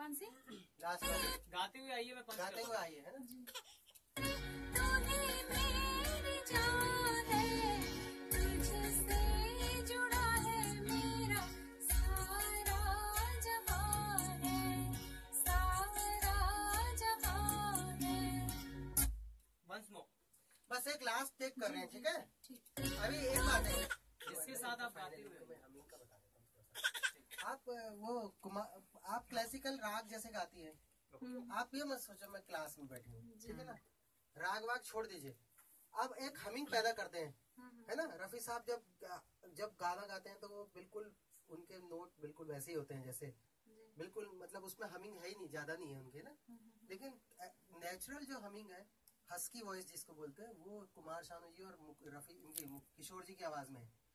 कौन सी? लास्ट वाली गाते हुए आइए, मैं पंच गाते हुए आइए, है ना। Once more. बस एक लास्ट टेक कर रहे हैं, ठीक है। अभी एक बात है जिसके साथ आप गाते हुए, मैं हमिंग का बता देता हूँ थोड़ा सा। आप आप क्लासिकल राग जैसे गाती है, आप ये मत सोचो मैं क्लास में बैठी हूँ, ठीक है ना। राग वाग छोड़ दीजिए, अब एक हमिंग पैदा करते हैं, है ना। रफी साहब जब गाना गाते हैं तो वो बिल्कुल उनके नोट बिल्कुल वैसे ही होते हैं जैसे, बिल्कुल मतलब उसमें हमिंग है ही नहीं, ज्यादा नहीं है उनके ना। लेकिन नेचुरल जो हमिंग है, हस्की वॉइस जिसको बोलते हैं, वो कुमार शानू जी और रफी इनकी किशोर जी की आवाज में है।